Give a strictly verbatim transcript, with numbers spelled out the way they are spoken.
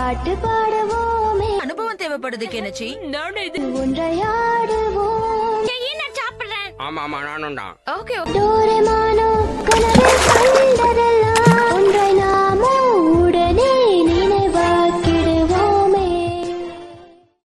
பாட்டு பாடுவோமே. அனுபவம் தேவைப்படுது கேனச்சி. நானும் இது ஒன்றையாடுவோம். நான் சாப்பிடுறேன். ஆமா ஆமா நானும் தான். ஓகே டோரேமானோ கனவில்